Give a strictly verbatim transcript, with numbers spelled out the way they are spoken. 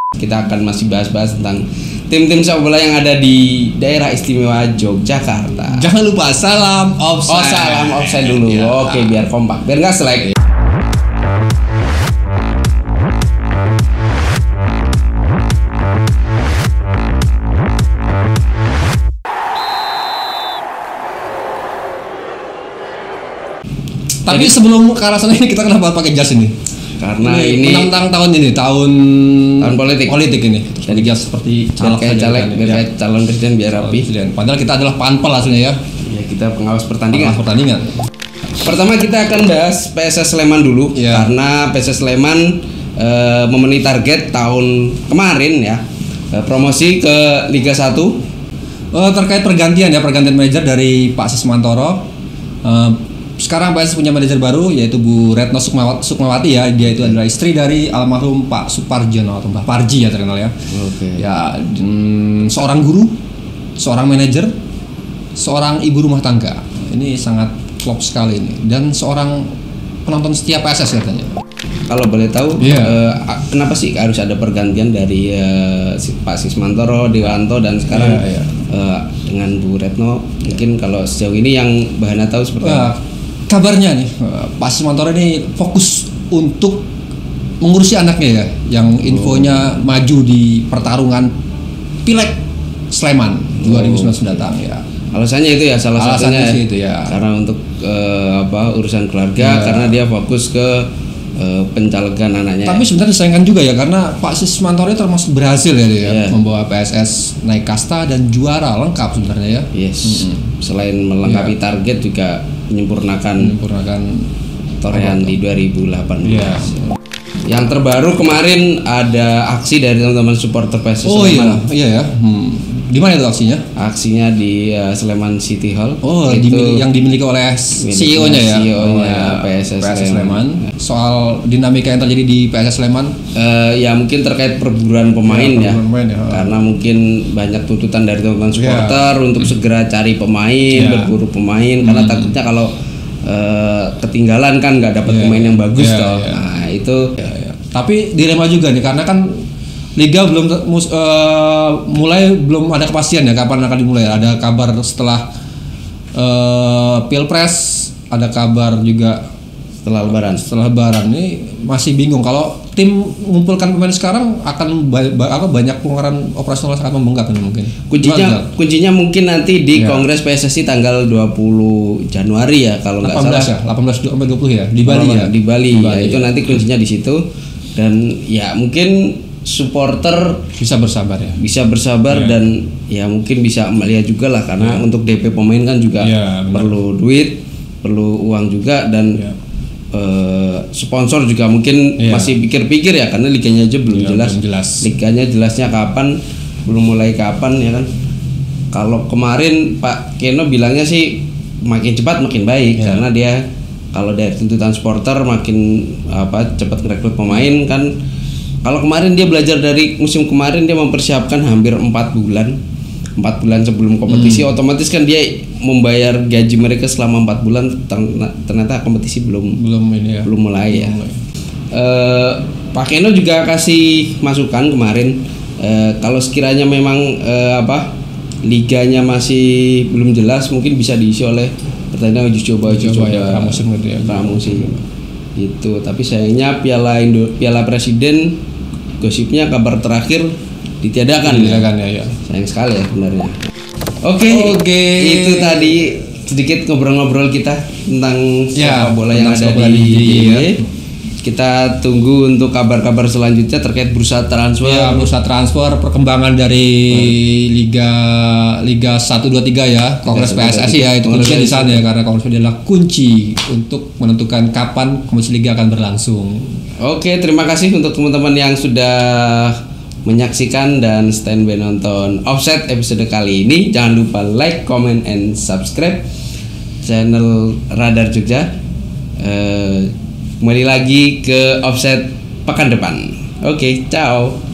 Kita akan masih bahas-bahas tentang tim-tim sepak bola yang ada di daerah istimewa Yogyakarta. Jangan lupa salam offside. Oh, salam offside dulu. Ya. Oke, biar kompak, biar nggak selek. Tapi sebelum ke arah sana ini kita kenapa pakai jas ini? Karena ini, ini menentang tahun ini, tahun tahun politik. Politik ini. Jadi jas seperti caleg caleg, biar kayak calon presiden biar rapi. Padahal kita adalah panpel aslinya ya. Ya, kita pengawas pertandingan. Pengawas pertandingan. Pertama kita akan bahas P S S Sleman dulu ya. Karena P S S Sleman e, memenuhi target tahun kemarin ya. E, promosi ke Liga satu. E, terkait pergantian ya, pergantian manajer dari Pak Sismantoro. E, Sekarang P S S punya manajer baru yaitu Bu Retno Sukmawati, Sukmawati ya. Dia itu adalah istri dari almarhum Pak Suparjono atau Mbah Parji ya terkenal ya. Oke. Ya, mm, seorang guru, seorang manajer, seorang ibu rumah tangga. Ini sangat klop sekali ini dan seorang penonton setia P S S katanya. Kalau boleh tahu, yeah. eh, kenapa sih harus ada pergantian dari eh, Pak Sismantoro, Dewanto dan sekarang yeah, yeah. Eh, dengan Bu Retno? Mungkin kalau sejauh ini yang Mbak Hana tahu seperti uh, apa? Kabarnya nih, Pak Sismantoro ini fokus untuk mengurusi anaknya ya, yang infonya oh. maju di pertarungan Pileg Sleman dua ribu sembilan belas mendatang ya. Alasannya itu ya, salah Alasannya satunya itu ya. Karena untuk uh, apa urusan keluarga, ya. Karena dia fokus ke uh, pencalegan anaknya. Tapi sebenarnya disayangkan juga ya, karena Pak Sismantoro termasuk berhasil ya, dia ya. Membawa P S S naik kasta dan juara lengkap sebenarnya ya. Yes. Mm-hmm. Selain melengkapi ya. Target juga menyempurnakan menyempurnakan torehan di dua ribu delapan belas. Ya. Yang terbaru kemarin ada aksi dari teman-teman supporter P S S oh, Sleman. Oh iya, iya ya. Hmm. Di mana itu aksinya? Aksinya di uh, Sleman City Hall. Oh, itu dimiliki, yang dimiliki oleh C E O-nya ya. C E O-nya oh, ya. P S S, P S S Sleman. Sleman. Soal dinamika yang terjadi di P S S Sleman, uh, ya mungkin terkait perburuan pemain ya. ya. Pemain, ya. Karena mungkin banyak tuntutan dari teman-teman supporter ya. Untuk segera cari pemain, ya. Berburu pemain. Hmm. Karena takutnya kalau uh, ketinggalan kan nggak dapat ya. Pemain yang bagus ya, toh. Ya. Nah itu. Ya, ya. Tapi dilema juga nih, karena kan Liga belum uh, mulai, belum ada kepastian ya kapan akan dimulai. Ada kabar setelah uh, Pilpres, ada kabar juga setelah Lebaran. Setelah Lebaran ini masih bingung. Kalau tim mengumpulkan pemain sekarang akan ba- ba- apa banyak pengeluaran operasional sangat membengkak nih mungkin. Kuncinya Gimana? kuncinya mungkin nanti di ya. Kongres P S S I tanggal dua puluh Januari ya kalau nggak salah. Ya, delapan belas sampai dua puluh ya di Bali ya. Di Bali, di Bali ya, itu ya. Nanti kuncinya di situ dan ya mungkin supporter bisa bersabar ya bisa bersabar yeah. Dan ya mungkin bisa melihat juga lah karena yeah. Untuk D P pemain kan juga yeah, perlu duit, perlu uang juga dan yeah. uh, sponsor juga mungkin yeah. Masih pikir-pikir ya karena liganya aja belum yeah, jelas. belum jelas liganya jelasnya kapan, belum mulai kapan ya kan. Kalau kemarin Pak Keno bilangnya sih makin cepat makin baik yeah. Karena dia kalau dari tuntutan supporter makin apa cepat merekrut pemain kan. Kalau kemarin dia belajar dari musim kemarin dia mempersiapkan hampir empat bulan empat bulan sebelum kompetisi hmm. Otomatis kan dia membayar gaji mereka selama empat bulan ternyata kompetisi belum belum ini ya. belum mulai ya. Uh, Pak Keno juga kasih masukan kemarin uh, kalau sekiranya memang uh, apa liganya masih belum jelas mungkin bisa diisi oleh pertandingan uji coba uji coba ya pramusim gitu ya. Pramusim. Gitu, tapi sayangnya Piala Indo Piala Presiden gosipnya kabar terakhir ditiadakan. Ditiadakan ya, ya. Sayang sekali ya sebenarnya. Oke, okay, oke. Okay. Itu tadi sedikit ngobrol-ngobrol kita tentang ya, sepak bola yang ada di, di, di ya. Kita tunggu untuk kabar-kabar selanjutnya terkait bursa transfer. Ya, bursa transfer, perkembangan dari hmm. Liga Liga satu dua tiga ya, Kongres P S S I ya, itu kuncinya di sana ya karena Kongres adalah kunci untuk menentukan kapan kompetisi liga akan berlangsung. Oke, terima kasih untuk teman-teman yang sudah menyaksikan dan standby nonton Offside episode kali ini. Jangan lupa like, comment, and subscribe channel Radar Jogja. Uh, Kembali lagi ke Offside pekan depan. Oke, okay, ciao.